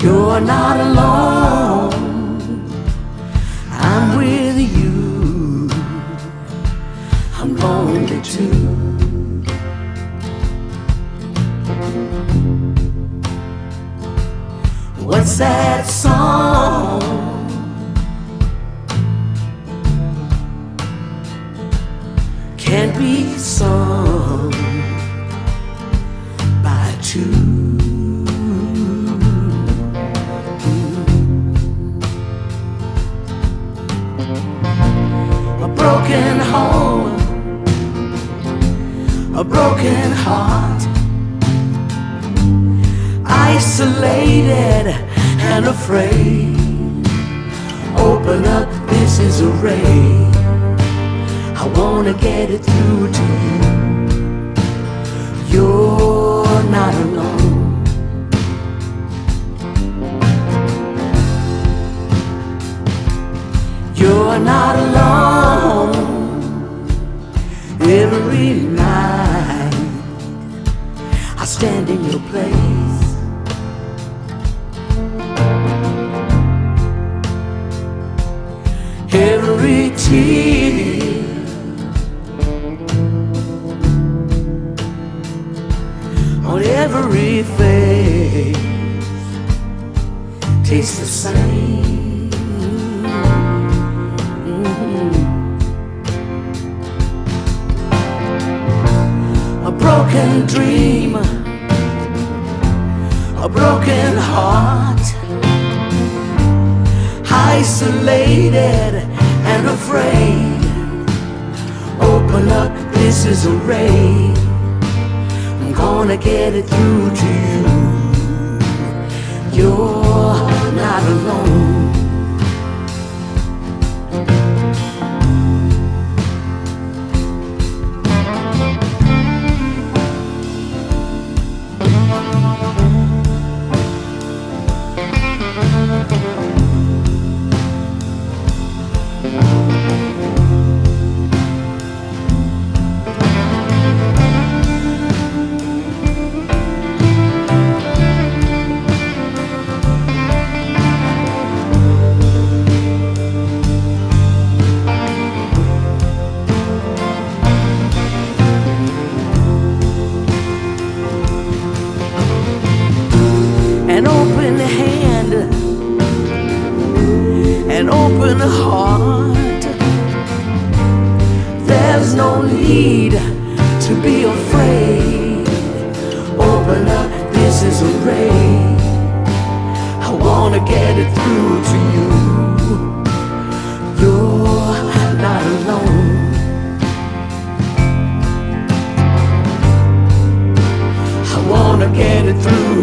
You're not alone, I'm with you. I'm lonely too. What's that song? Can't be sung by two. A broken home, a broken heart, isolated and afraid. Open up, this is a ray. I wanna get it through to you. You're not alone. You're not alone. Every night I stand in your place. Every tear on every face tastes the same. A broken dream, a broken heart, isolated and afraid. Open up, this is a ray. I'm gonna get it through to you. You're not alone. An open hand, an open heart. There's no need to be afraid. Open up, this is a ray. I wanna get it through to you. You're not alone. I wanna get it through